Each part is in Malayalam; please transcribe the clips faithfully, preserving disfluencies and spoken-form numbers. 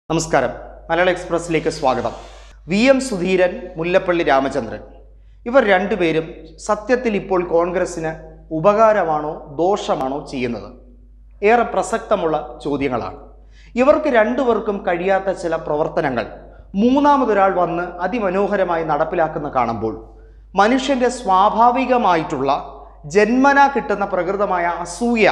നമസ്കാരം. മലയാള എക്സ്പ്രസിലേക്ക് സ്വാഗതം. വി എം സുധീരൻ, മുല്ലപ്പള്ളി രാമചന്ദ്രൻ ഇവർ രണ്ടുപേരും സത്യത്തിൽ ഇപ്പോൾ കോൺഗ്രസിന് ഉപകാരമാണോ ദോഷമാണോ ചെയ്യുന്നത്? ഏറെ പ്രസക്തമുള്ള ചോദ്യങ്ങളാണ്. ഇവർക്ക് രണ്ടുപേർക്കും കഴിയാത്ത ചില പ്രവർത്തനങ്ങൾ മൂന്നാമതൊരാൾ വന്ന് അതിമനോഹരമായി നടപ്പിലാക്കുന്ന കാണുമ്പോൾ മനുഷ്യൻ്റെ സ്വാഭാവികമായിട്ടുള്ള ജന്മനാ കിട്ടുന്ന പ്രകൃതമായ അസൂയ,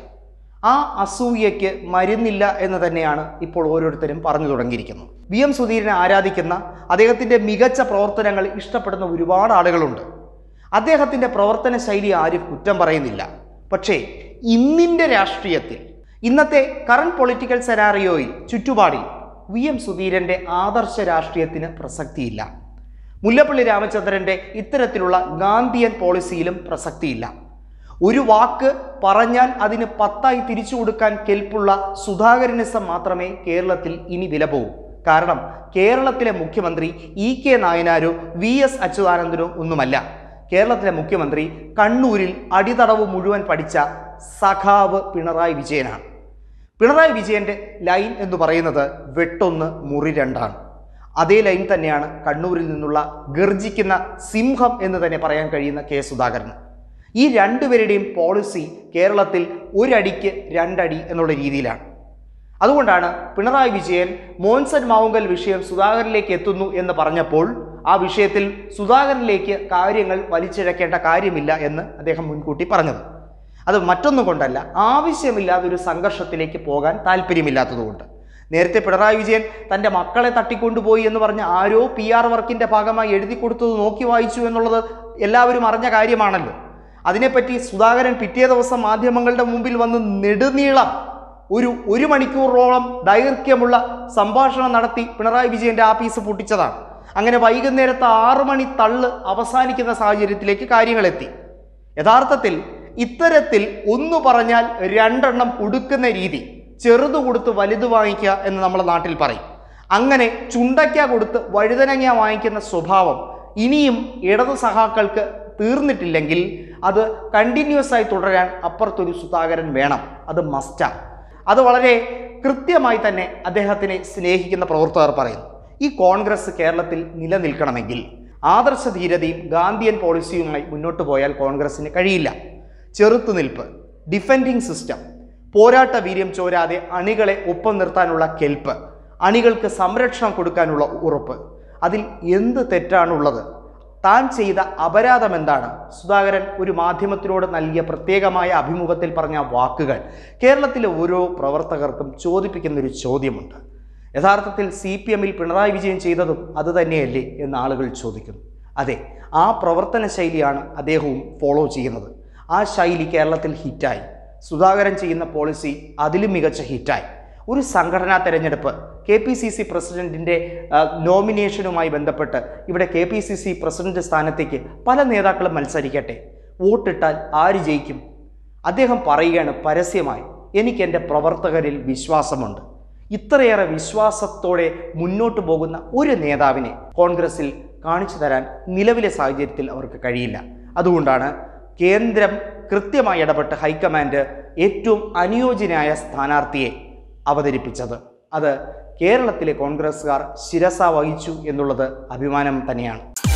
ആ അസൂയയ്ക്ക് മരുന്നില്ല എന്ന് തന്നെയാണ് ഇപ്പോൾ ഓരോരുത്തരും പറഞ്ഞു തുടങ്ങിയിരിക്കുന്നത്. വി എം സുധീരനെ ആരാധിക്കുന്ന, അദ്ദേഹത്തിൻ്റെ മികച്ച പ്രവർത്തനങ്ങൾ ഇഷ്ടപ്പെടുന്ന ഒരുപാട് ആളുകളുണ്ട്. അദ്ദേഹത്തിൻ്റെ പ്രവർത്തന ശൈലി ആരും കുറ്റം പറയുന്നില്ല. പക്ഷേ ഇന്നിൻ്റെ രാഷ്ട്രീയത്തിൽ, ഇന്നത്തെ കറണ്ട് പൊളിറ്റിക്കൽ സെനാറിയോയിൽ, ചുറ്റുപാടിൽ വി എം സുധീരൻ്റെ ആദർശ രാഷ്ട്രീയത്തിന് പ്രസക്തിയില്ല. മുല്ലപ്പള്ളി രാമചന്ദ്രൻ്റെ ഇത്തരത്തിലുള്ള ഗാന്ധിയൻ പോളിസിയിലും പ്രസക്തിയില്ല. ഒരു വാക്ക് പറഞ്ഞാൽ അതിന് പത്തായി തിരിച്ചു കൊടുക്കാൻ കെൽപ്പുള്ള സുധാകരനിസം മാത്രമേ കേരളത്തിൽ ഇനി വില പോകൂ. കാരണം കേരളത്തിലെ മുഖ്യമന്ത്രി ഇ കെ നായനാരോ വി എസ് അച്യുതാനന്ദനോ ഒന്നുമല്ല. കേരളത്തിലെ മുഖ്യമന്ത്രി കണ്ണൂരിൽ അടിതടവ് മുഴുവൻ പഠിച്ച സഖാവ് പിണറായി വിജയനാണ്. പിണറായി വിജയൻ്റെ ലൈൻ എന്ന് പറയുന്നത് വെട്ടൊന്ന് മുറി രണ്ടാണ്. അതേ ലൈൻ തന്നെയാണ് കണ്ണൂരിൽ നിന്നുള്ള ഗർജിക്കുന്ന സിംഹം എന്ന് തന്നെ പറയാൻ കഴിയുന്ന കെ സുധാകരൻ. ഈ രണ്ടുപേരുടെയും പോളിസി കേരളത്തിൽ ഒരടിക്ക് രണ്ടടി എന്നുള്ള രീതിയിലാണ്. അതുകൊണ്ടാണ് പിണറായി വിജയൻ മോൻസൺ മാവുങ്കൽ വിഷയം സുധാകരനിലേക്ക് എത്തുന്നു എന്ന് പറഞ്ഞപ്പോൾ ആ വിഷയത്തിൽ സുധാകരനിലേക്ക് കാര്യങ്ങൾ വലിച്ചിഴക്കേണ്ട കാര്യമില്ല എന്ന് അദ്ദേഹം മുൻകൂട്ടി പറഞ്ഞത്. അത് മറ്റൊന്നും കൊണ്ടല്ല, ആവശ്യമില്ലാതൊരു സംഘർഷത്തിലേക്ക് പോകാൻ താല്പര്യമില്ലാത്തതുകൊണ്ട്. നേരത്തെ പിണറായി വിജയൻ തൻ്റെ മക്കളെ തട്ടിക്കൊണ്ടുപോയി എന്ന് പറഞ്ഞ് ആരോ പി ആർ വർക്കിൻ്റെ ഭാഗമായി എഴുതി കൊടുത്തത് നോക്കി വായിച്ചു എന്നുള്ളത് എല്ലാവരും അറിഞ്ഞ കാര്യമാണല്ലോ. അതിനെപ്പറ്റി സുധാകരൻ പിറ്റേ ദിവസം മാധ്യമങ്ങളുടെ മുമ്പിൽ വന്ന് നെടുനീളം ഒരു ഒരു മണിക്കൂറോളം ദൈർഘ്യമുള്ള സംഭാഷണം നടത്തി പിണറായി വിജയൻ്റെ ആഫീസ് പൊട്ടിച്ചതാണ്. അങ്ങനെ വൈകുന്നേരത്തെ ആറു മണി തള്ള് അവസാനിക്കുന്ന സാഹചര്യത്തിലേക്ക് കാര്യങ്ങളെത്തി. യഥാർത്ഥത്തിൽ ഇത്തരത്തിൽ ഒന്നു പറഞ്ഞാൽ രണ്ടെണ്ണം കൊടുക്കുന്ന രീതി, ചെറുതു കൊടുത്ത് വലുത് വാങ്ങിക്കുക എന്ന് നമ്മുടെ നാട്ടിൽ പറയും. അങ്ങനെ ചുണ്ടയ്ക്ക കൊടുത്ത് വഴുതനങ്ങ വാങ്ങിക്കുന്ന സ്വഭാവം ഇനിയും ഇടതു സഹാക്കൾക്ക് തീർന്നിട്ടില്ലെങ്കിൽ അത് കണ്ടിന്യൂസ് ആയി തുടരാൻ അപ്പുറത്തൊരു സുധാകരൻ വേണം. അത് മസ്റ്റാണ്. അത് വളരെ കൃത്യമായി തന്നെ അദ്ദേഹത്തിനെ സ്നേഹിക്കുന്ന പ്രവർത്തകർ പറയുന്നു. ഈ കോൺഗ്രസ് കേരളത്തിൽ നിലനിൽക്കണമെങ്കിൽ ആദർശധീരതയും ഗാന്ധിയൻ പോളിസിയുമായി മുന്നോട്ട് പോയാൽ കോൺഗ്രസിന് കഴിയില്ല. ചെറുത്തുനിൽപ്പ്, ഡിഫെൻഡിങ് സിസ്റ്റം, പോരാട്ട വീര്യം ചോരാതെ അണികളെ ഒപ്പം നിർത്താനുള്ള കെൽപ്പ്, അണികൾക്ക് സംരക്ഷണം കൊടുക്കാനുള്ള ഉറപ്പ്, അതിൽ എന്ത് തെറ്റാണുള്ളത്? താൻ ചെയ്ത അപരാധം എന്താണ്? സുധാകരൻ ഒരു മാധ്യമത്തിനോട് നൽകിയ പ്രത്യേകമായ അഭിമുഖത്തിൽ പറഞ്ഞ വാക്കുകൾ കേരളത്തിലെ ഓരോ പ്രവർത്തകർക്കും ചോദിപ്പിക്കുന്നൊരു ചോദ്യമുണ്ട്. യഥാർത്ഥത്തിൽ സി പി എമ്മിൽ പിണറായി വിജയൻ ചെയ്തതും അത് തന്നെയല്ലേ എന്ന് ആളുകൾ ചോദിക്കുന്നു. അതെ, ആ പ്രവർത്തന ശൈലിയാണ് അദ്ദേഹവും ഫോളോ ചെയ്യുന്നത്. ആ ശൈലി കേരളത്തിൽ ഹിറ്റായി. സുധാകരൻ ചെയ്യുന്ന പോളിസി അതിലും മികച്ച ഹിറ്റായി. ഒരു സംഘടനാ തെരഞ്ഞെടുപ്പ്, കെ പി സി സി പ്രസിഡന്റിൻ്റെ നോമിനേഷനുമായി ബന്ധപ്പെട്ട് ഇവിടെ K P C C president സ്ഥാനത്തേക്ക് പല നേതാക്കളും മത്സരിക്കട്ടെ, വോട്ടിട്ടാൽ ആര് ജയിക്കും? അദ്ദേഹം പറയുകയാണ് പരസ്യമായി, എനിക്ക് എൻ്റെ പ്രവർത്തകരിൽ വിശ്വാസമുണ്ട്. ഇത്രയേറെ വിശ്വാസത്തോടെ മുന്നോട്ട് പോകുന്ന ഒരു നേതാവിനെ കോൺഗ്രസിൽ കാണിച്ചു തരാൻ നിലവിലെ സാഹചര്യത്തിൽ അവർക്ക് കഴിയില്ല. അതുകൊണ്ടാണ് കേന്ദ്രം കൃത്യമായി ഇടപെട്ട് ഹൈക്കമാൻഡ് ഏറ്റവും അനുയോജ്യനായ സ്ഥാനാർത്ഥിയെ അവതരിപ്പിച്ചത്. അത് കേരളത്തിലെ കോൺഗ്രസ്സുകാർ ശിരസ വഹിച്ചു എന്നുള്ളത് അഭിമാനം തന്നെയാണ്.